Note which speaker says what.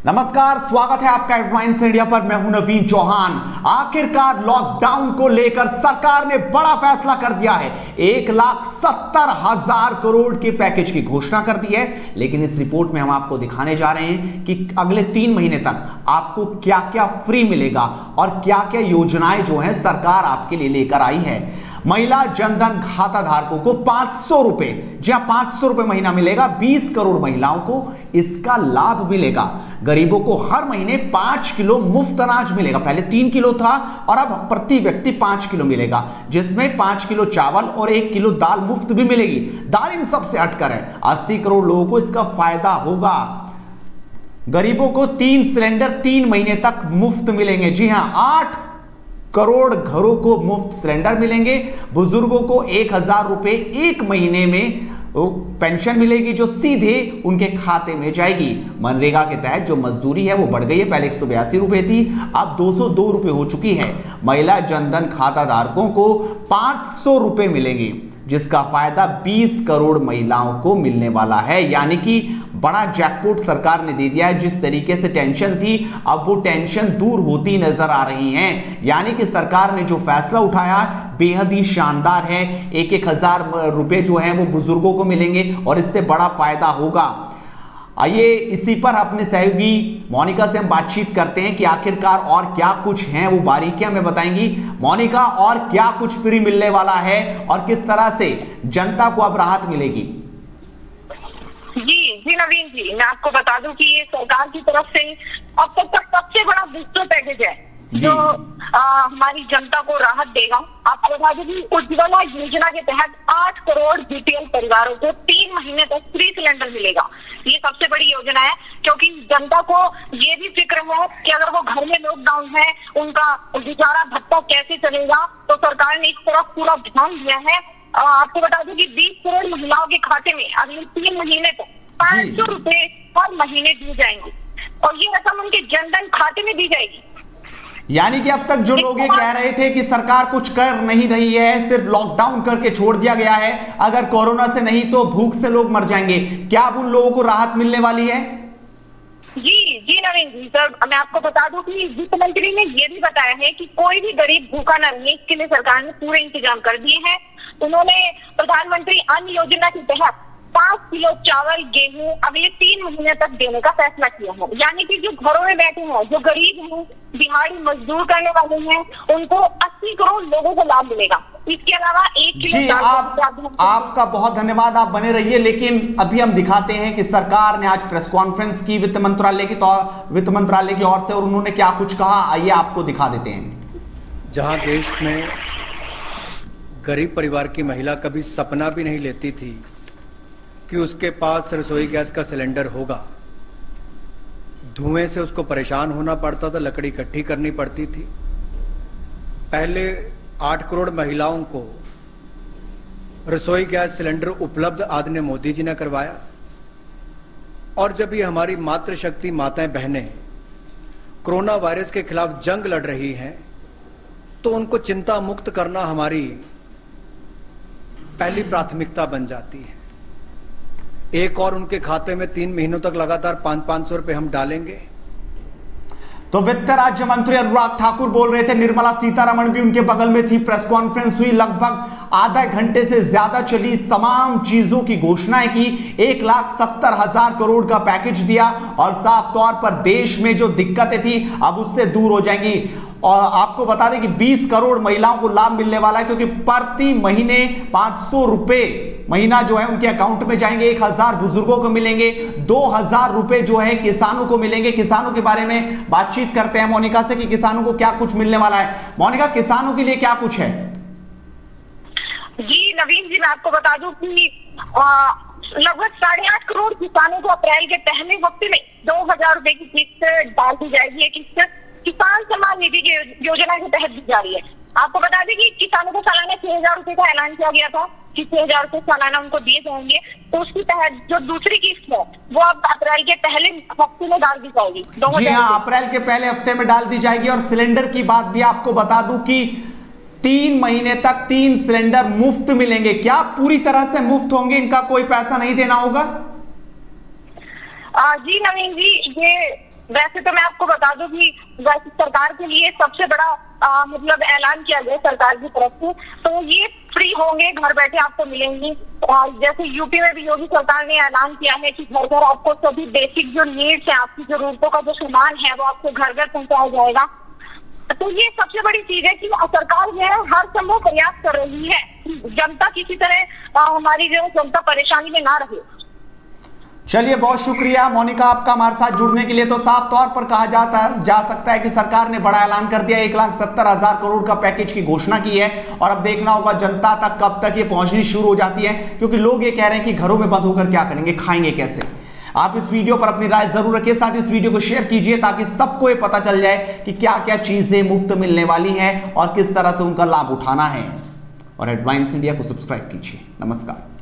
Speaker 1: नमस्कार, स्वागत है आपका हेडलाइंस इंडिया पर। मैं हूं नवीन चौहान। आखिरकार लॉकडाउन को लेकर सरकार ने बड़ा फैसला कर दिया है। 1,70,000 करोड़ के पैकेज की घोषणा कर दी है। लेकिन इस रिपोर्ट में हम आपको दिखाने जा रहे हैं कि अगले 3 महीने तक आपको क्या क्या फ्री मिलेगा और क्या क्या योजनाएं जो है सरकार आपके लिए लेकर आई है। महिला जनधन खाता धारकों को 500 रुपए, जी हां 500 रुपए महीना मिलेगा। 20 करोड़ महिलाओं को इसका लाभ मिलेगा। गरीबों को हर महीने 5 किलो मुफ्त अनाज मिलेगा। पहले 3 किलो था और अब प्रति व्यक्ति 5 किलो मिलेगा, जिसमें 5 किलो चावल और 1 किलो दाल मुफ्त भी मिलेगी। दाल इन सबसे हटकर है। 80 करोड़ लोगों को इसका फायदा होगा। गरीबों को 3 सिलेंडर 3 महीने तक मुफ्त मिलेंगे। जी हां, 8 करोड़ घरों को मुफ्त सिलेंडर मिलेंगे। बुजुर्गों को 1,000 रुपए 1 महीने में पेंशन मिलेगी, जो सीधे उनके खाते में जाएगी। मनरेगा के तहत जो मजदूरी है वो बढ़ गई है। पहले 182 रुपए थी, अब 202 रुपए हो चुकी है। महिला जनधन खाता धारकों को 500 रुपए मिलेंगे, जिसका फायदा 20 करोड़ महिलाओं को मिलने वाला है। यानी कि बड़ा जैकपॉट सरकार ने दे दिया है। जिस तरीके से टेंशन थी, अब वो टेंशन दूर होती नजर आ रही है। यानी कि सरकार ने जो फैसला उठाया बेहद ही शानदार है। 1,000 रुपए जो है वो बुजुर्गों को मिलेंगे और इससे बड़ा फायदा होगा। आइए इसी पर अपने सहयोगी मोनिका से हम बातचीत करते हैं कि आखिरकार और क्या कुछ है, वो बारीकियां हमें बताएंगी। मोनिका, और क्या कुछ फ्री मिलने वाला है और किस तरह से जनता को अब राहत मिलेगी?
Speaker 2: जी नवीन जी, मैं आपको बता दूं कि ये सरकार की तरफ से अब तक का सबसे बड़ा बूस्टर पैकेज है जो हमारी जनता को राहत देगा। आपको बता दें कि उज्ज्वला योजना के तहत 8 करोड़ बीपीएल परिवारों को 3 महीने तक फ्री सिलेंडर मिलेगा। ये सबसे बड़ी योजना है, क्योंकि जनता को ये भी फिक्र है कि अगर वो घर में लॉकडाउन है, उनका गुजारा भत्ता कैसे चलेगा। तो सरकार ने इस तरफ पूरा ध्यान दिया है। आपको बता दूं कि 20 करोड़ महिलाओं के खाते में अगले 3 महीने तक 500 रुपए हर महीने दिए जाएंगे और ये रकम उनके जनधन खाते में दी जाएगी।
Speaker 1: यानी कि अब तक जो लोग ये कह रहे थे कि सरकार कुछ कर नहीं रही है, सिर्फ लॉकडाउन करके छोड़ दिया गया है, अगर कोरोना से नहीं तो भूख से लोग मर जाएंगे, क्या अब उन लोगों को राहत मिलने वाली है?
Speaker 2: जी नवीन जी, सर मैं आपको बता दूं कि वित्त मंत्री ने ये भी बताया है कि कोई भी गरीब भूखा न रहे, इसके लिए सरकार ने पूरे इंतजाम कर दिए हैं। उन्होंने प्रधानमंत्री अन्न योजना के तहत 5 किलो चावल गेहूं अगले 3 महीने तक देने का फैसला किया है। यानी कि जो घरों में बैठे हैं, जो गरीब हैं, दिहाड़ी मजदूर करने वाले हैं, उनको 80 करोड़ लोगों को लाभ मिलेगा। इसके अलावा 1 किलो
Speaker 1: जी, आपका बहुत धन्यवाद, आप बने रहिए। लेकिन अभी हम दिखाते हैं कि सरकार ने आज प्रेस कॉन्फ्रेंस की वित्त मंत्रालय की ओर से, और उन्होंने क्या कुछ कहा, आइए आपको दिखा देते हैं।
Speaker 3: जहां देश में गरीब परिवार की महिला कभी सपना भी नहीं लेती थी कि उसके पास रसोई गैस का सिलेंडर होगा, धुएं से उसको परेशान होना पड़ता था, लकड़ी इकट्ठी करनी पड़ती थी। पहले 8 करोड़ महिलाओं को रसोई गैस सिलेंडर उपलब्ध आदरणीय मोदी जी ने करवाया। और जब ये हमारी मातृशक्ति माताएं बहनें कोरोना वायरस के खिलाफ जंग लड़ रही हैं, तो उनको चिंता मुक्त करना हमारी पहली प्राथमिकता बन जाती है। एक और उनके खाते में 3 महीनों तक लगातार 500 रुपए हम डालेंगे।
Speaker 1: तो वित्त राज्य मंत्री अनुराग ठाकुर बोल रहे थे, निर्मला सीतारमण भी उनके बगल में थी। प्रेस कॉन्फ्रेंस हुई, लगभग आधा घंटे से ज्यादा चली। तमाम चीजों की घोषणाएं की। 1,70,000 करोड़ का पैकेज दिया और साफ तौर पर देश में जो दिक्कतें थी अब उससे दूर हो जाएंगी। और आपको बता दें कि 20 करोड़ महिलाओं को लाभ मिलने वाला है, क्योंकि प्रति महीने 500 रुपए महीना जो है उनके अकाउंट में जाएंगे। 1,000 बुजुर्गों को मिलेंगे, 2,000 रुपए जो है किसानों को मिलेंगे। किसानों के बारे में बातचीत करते हैं मोनिका से कि किसानों को क्या कुछ मिलने वाला है। मोनिका, किसानों के लिए क्या कुछ है?
Speaker 2: जी नवीन जी, मैं आपको बता दूं कि लगभग 8.5 करोड़ किसानों को अप्रैल के पहले हफ्ते में 2,000 रुपए की किस्त डाल दी जाएगी। ये किस्त किसान सम्मान निधि की योजना के तहत दी जा रही है। आपको बता दें कि किसानों को सालाना 6,000 रुपए का ऐलान किया गया था कि 6,000 रुपए सालाना उनको दिए जाएंगे। तो उसके तहत जो दूसरी किस्त है वो अब अप्रैल के पहले हफ्ते में डाल दी जाएगी।
Speaker 1: जी हाँ, अप्रैल के पहले हफ्ते में डाल दी जाएगी। और सिलेंडर की बात भी आपको बता दूं कि 3 महीने तक 3 सिलेंडर मुफ्त मिलेंगे। क्या पूरी तरह से मुफ्त होंगे, इनका कोई पैसा नहीं देना होगा?
Speaker 2: जी नवीन जी, ये वैसे तो मैं आपको बता दूं कि वैसे सरकार के लिए सबसे बड़ा मतलब ऐलान किया गया सरकार की तरफ से, तो ये फ्री होंगे, घर बैठे आपको मिलेंगी। जैसे यूपी में भी योगी सरकार ने ऐलान किया है कि घर घर आपको सभी बेसिक जो नीड्स है, आपकी जरूरतों का जो सामान है वो आपको घर घर पहुंचाया जाएगा। तो ये सबसे बड़ी चीज है कि सरकार जो है हर संभव प्रयास कर रही है, जनता किसी तरह हमारी जो जनता परेशानी में ना रहे।
Speaker 1: चलिए, बहुत शुक्रिया मोनिका आपका हमारे साथ जुड़ने के लिए। तो साफ तौर पर कहा जा सकता है कि सरकार ने बड़ा ऐलान कर दिया, 1,70,000 करोड़ का पैकेज की घोषणा की है। और अब देखना होगा जनता तक कब तक ये पहुंचनी शुरू हो जाती है, क्योंकि लोग ये कह रहे हैं कि घरों में बंद होकर क्या करेंगे, खाएंगे कैसे। आप इस वीडियो पर अपनी राय जरूर रखिए, साथ ही इस वीडियो को शेयर कीजिए ताकि सबको ये पता चल जाए कि क्या क्या चीजें मुफ्त मिलने वाली हैं और किस तरह से उनका लाभ उठाना है। और हेडलाइंस इंडिया को सब्सक्राइब कीजिए। नमस्कार।